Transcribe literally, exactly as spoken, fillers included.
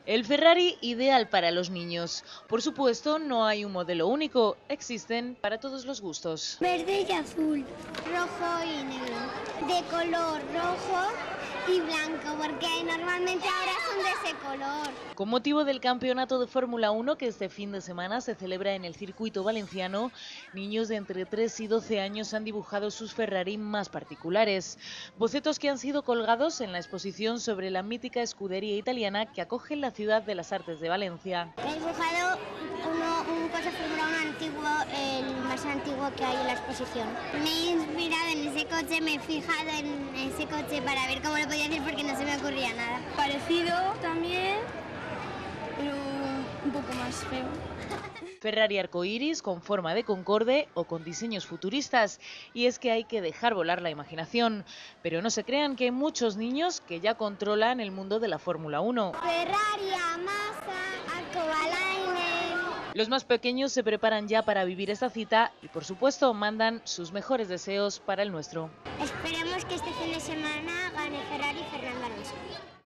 El Ferrari ideal para los niños. Por supuesto, no hay un modelo único, existen para todos los gustos. Verde y azul, rojo y negro, de color rojo y blanco, porque normalmente ahora son de ese color. Con motivo del campeonato de Fórmula uno que este fin de semana se celebra en el circuito valenciano, niños de entre tres y doce años han dibujado sus Ferrari más particulares. Bocetos que han sido colgados en la exposición sobre la mítica escudería italiana que acoge la ciudad de las artes de Valencia. He dibujado uno, un coche Fórmula uno antiguo, el más antiguo que hay en la exposición. Me he inspirado en ese coche, me he fijado en ese coche para ver cómo lo podía hacer porque no se me ocurría nada. Parecido también, pero un poco más feo. Ferrari arcoíris con forma de concorde o con diseños futuristas. Y es que hay que dejar volar la imaginación. Pero no se crean que hay muchos niños que ya controlan el mundo de la Fórmula uno. Ferrari, Massa, Arcobalainen. Los más pequeños se preparan ya para vivir esta cita y por supuesto mandan sus mejores deseos para el nuestro. Esperemos que este fin de semana gane Ferrari y Fernando Alonso.